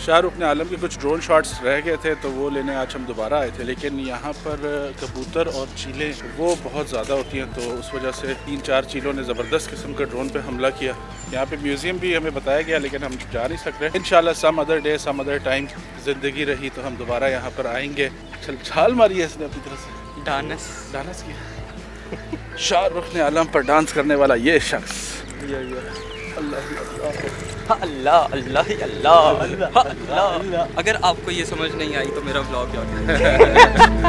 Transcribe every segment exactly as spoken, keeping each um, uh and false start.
शाह रुख ने आलम के कुछ ड्रोन शॉट्स रह गए थे तो वो लेने आज हम दोबारा आए थे, लेकिन यहाँ पर कबूतर और चीलें वो बहुत ज़्यादा होती हैं, तो उस वजह से तीन चार चीलों ने ज़बरदस्त किस्म के ड्रोन पे हमला किया। यहाँ पे म्यूज़ियम भी हमें बताया गया लेकिन हम जा नहीं सक रहे। इंशाल्लाह some other day some other time ज़िंदगी रही तो हम दोबारा यहाँ पर आएंगे। चल छाल मारी है इसने अपनी तरफ से, डांस डांस किया। शाह रुख ने आलम पर डांस करने वाला ये शख्स, अल्लाह अल्लाह अल्लाह अल्लाह अल्लाह। अगर आपको ये समझ नहीं आई तो मेरा ब्लॉग क्या है।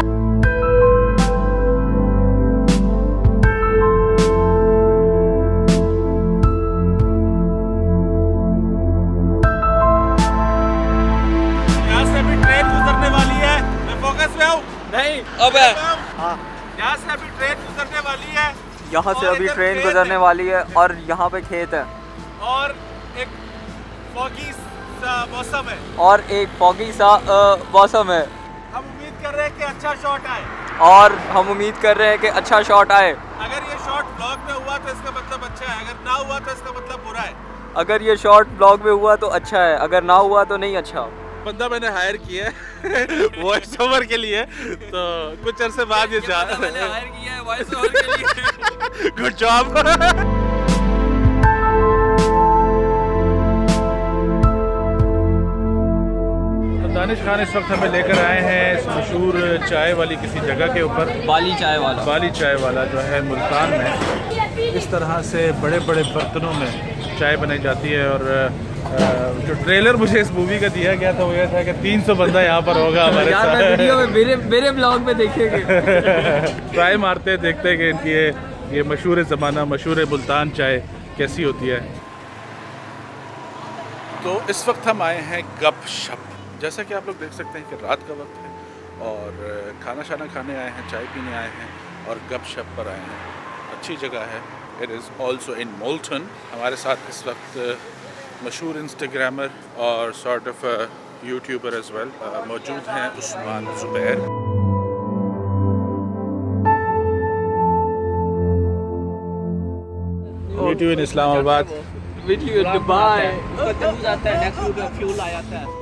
यहाँ से अभी ट्रेन गुजरने वाली है, मैं फोकस में हूँ नहीं अब हाँ। यहाँ से अभी ट्रेन गुजरने वाली है, यहाँ से अभी ट्रेन गुजरने वाली है और यहाँ पे खेत है और एक फॉगी सा मौसम है और एक फॉगी सा मौसम है। हम उम्मीद कर रहे हैं कि अच्छा शॉट आए और हम उम्मीद कर रहे हैं कि अच्छा शॉट आए। अगर ये शॉट ब्लॉग में हुआ तो इसका मतलब अच्छा है, अगर ना हुआ तो इसका मतलब बुरा है। अगर ये शॉट ब्लॉग में हुआ तो अच्छा है, अगर ना हुआ तो नहीं अच्छा। बंदा मैंने हायर किया है वॉइस ओवर के लिए, तो कुछ अरसे बाद ये जा मैंने हायर किया है वॉइस ओवर के लिए। Good job. दानिश खान इस वक्त हमें लेकर आए हैं इस मशहूर चाय वाली किसी जगह के ऊपर, बाली चाय वाला बाली चाय वाला जो है मुल्तान में। इस तरह से बड़े बड़े बर्तनों में चाय बनाई जाती है और जो ट्रेलर मुझे इस मूवी का दिया गया था वो यह था कि तीन सौ बंदा यहाँ पर होगा हमारे यार साथ। मैं वीडियो में मेरे मेरे ब्लॉग में देखेंगे। ट्राई मारते देखते कि इनकी ये ये मशहूर ज़माना मशहूर मुल्तान चाय कैसी होती है। तो इस वक्त हम आए हैं गप शप। जैसा कि आप लोग देख सकते हैं कि रात का वक्त है और खाना शाना खाने आए हैं, चाय पीने आए हैं और गप शप पर आए हैं। अच्छी जगह है। It is also in Multan. हमारे साथ इस वक्त मशहूर इंस्टाग्रामर और sort of YouTuber as well मौजूद हैं, Usman Zubair. Video in Islamabad, video in Dubai, जाता है नेक्स्ट फ्यूल आ जाता है।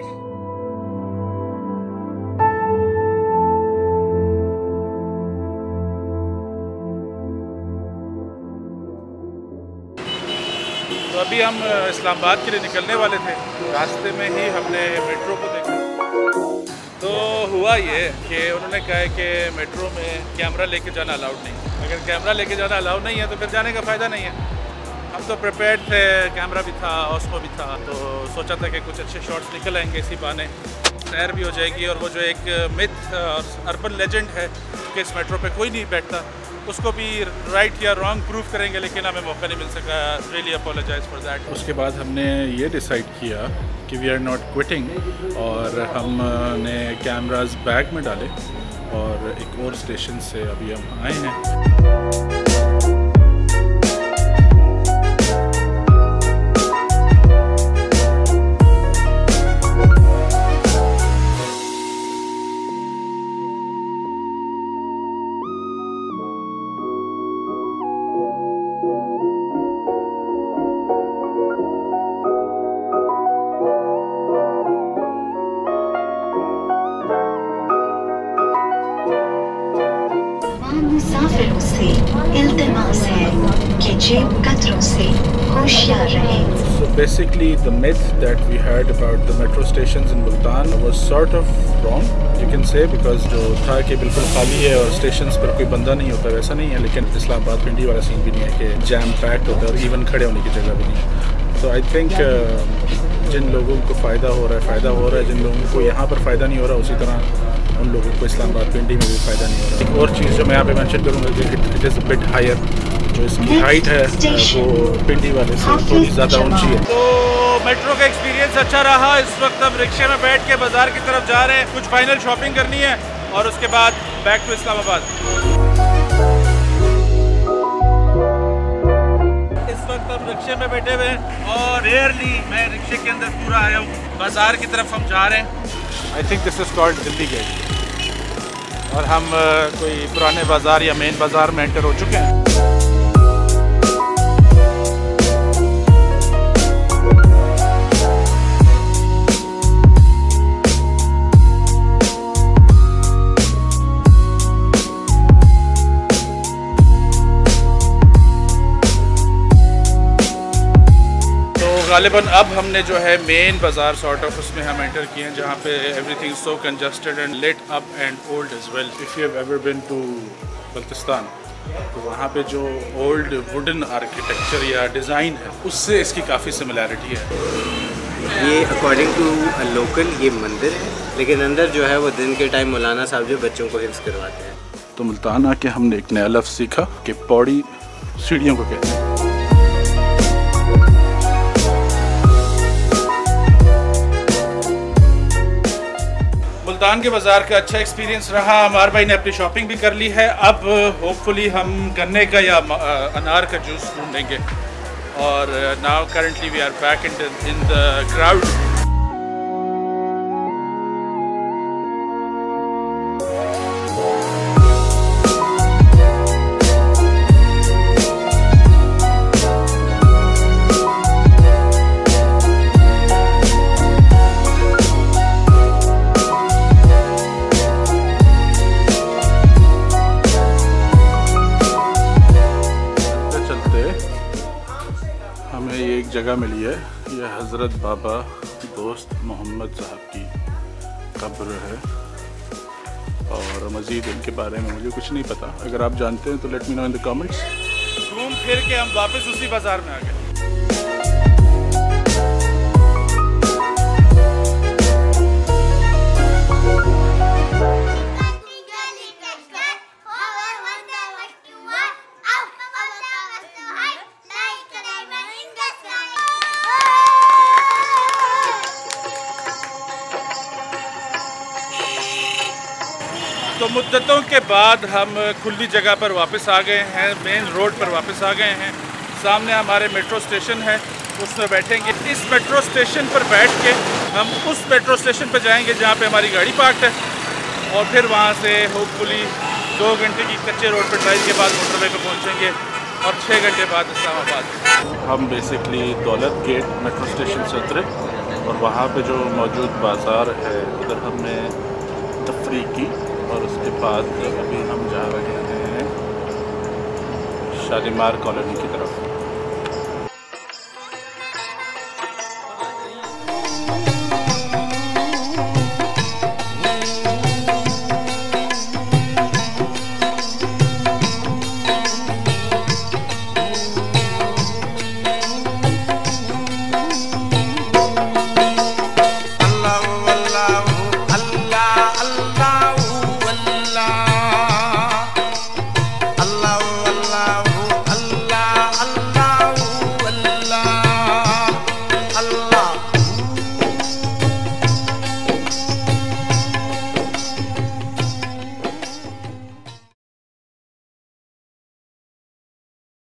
तो अभी हम इस्लामाबाद के लिए निकलने वाले थे, रास्ते में ही हमने मेट्रो को देखा। तो हुआ ये कि उन्होंने कहा है कि मेट्रो में कैमरा लेके जाना अलाउड नहीं। अगर कैमरा लेके जाना अलाउड नहीं है तो फिर जाने का फ़ायदा नहीं है। हम तो प्रिपेयर्ड थे, कैमरा भी था, ऑस्मो भी था, तो सोचा था कि कुछ अच्छे शॉट्स निकल आएंगे, इसी बहाने सैर भी हो जाएगी। और वो जो एक मिथ और अर्बन लेजेंड है कि इस मेट्रो पे कोई नहीं बैठता, उसको भी राइट या रॉन्ग प्रूफ करेंगे, लेकिन हमें मौका नहीं मिल सका। Really apologise for that. उसके बाद हमने ये डिसाइड किया कि वी आर नॉट क्विटिंग और हमने कैमराज बैग में डाले और एक और स्टेशन से अभी हम आए हैं। मुसाफिरों से इल्तिमास है कि जेब कतरों से होशियार रहें। So basically the myth that we heard about the metro stations in Multan was sort of wrong, you can say, because जो था कि बिल्कुल खाली है और स्टेशंस पर कोई बंदा नहीं होता, वैसा नहीं है। लेकिन इस्लामाबाद पिंडी वाला सीन भी नहीं है कि जैम पैक्ड होता है और इवन खड़े होने की जगह भी नहीं है। तो आई थिंक uh, जिन लोगों को फ़ायदा हो रहा है फ़ायदा हो रहा है, जिन लोगों को यहाँ पर फ़ायदा नहीं हो रहा, उसी तरह उन लोगों को इस्लामाबाद पिंडी में भी फ़ायदा नहीं हो रहा। एक और चीज़ जो मैं यहाँ पे मेंशन करूँगा कि it is a bit higher, जो इसकी हाइट है वो पिंडी वाले से थोड़ी ज़्यादा ऊंची है। तो मेट्रो का एक्सपीरियंस अच्छा रहा। इस वक्त हम रिक्शे में बैठ के बाज़ार की तरफ जा रहे हैं, कुछ फाइनल शॉपिंग करनी है और उसके बाद बैक टू इस्लामाबाद। इस वक्त हम रिक्शे में बैठे हुए हैं और रेयरली मैं रिक्शे के अंदर पूरा आया हूँ। बाज़ार की तरफ हम जा रहे हैं। I think this is called Delhi gate और हम uh, कोई पुराने बाज़ार या मेन बाज़ार में एंटर हो चुके हैं। गालिबन अब हमने जो है मेन बाज़ार सॉर्ट ऑफ उसमें हम एंटर किए हैं, जहाँ पे everything so congested and let up and old as well. If you have ever been to Baltistan, तो वहाँ पे जो ओल्ड वुडन आर्किटेक्चर या डिज़ाइन है उससे इसकी काफ़ी सिमिलैरिटी है। ये अकॉर्डिंग टू लोकल ये मंदिर है, लेकिन अंदर जो है वो दिन के टाइम मौलाना साहब जो बच्चों को हिफ्ज़ करवाते हैं। तो मुल्तान आके हमने एक नया लफ्ज़ सीखा कि पौड़ी सीढ़ियों को कहते हैं। मुल्तान के बाज़ार का अच्छा एक्सपीरियंस रहा। हमारे भाई ने अपनी शॉपिंग भी कर ली है। अब होपफुली हम गन्ने का या अनार का जूस ढूंढेंगे। और now currently we are back in in the crowd. हमें ये एक जगह मिली है, यह हज़रत बाबा दोस्त मोहम्मद साहब की कब्र है और मज़ीद इनके बारे में मुझे कुछ नहीं पता। अगर आप जानते हैं तो let me know in the comments. घूम फिर के हम वापस उसी बाज़ार में आ गए। तो मुद्दतों के बाद हम खुली जगह पर वापस आ गए हैं, मेन रोड पर वापस आ गए हैं। सामने हमारे मेट्रो स्टेशन है, उसमें बैठेंगे। इस मेट्रो स्टेशन पर बैठ के हम उस मेट्रो स्टेशन पर जाएंगे जहाँ पे हमारी गाड़ी पार्क है, और फिर वहाँ से होपफुली दो घंटे की कच्चे रोड पर ड्राइव के बाद मोटरवे पर पहुँचेंगे और छः घंटे बाद इस्लामाबाद। हम बेसिकली दौलत गेट मेट्रो स्टेशन से उतरे और वहाँ पर जो मौजूद बाज़ार है उधर हमने तफरी की, और उसके बाद अभी हम जा रहे हैं शालीमार कॉलोनी की तरफ।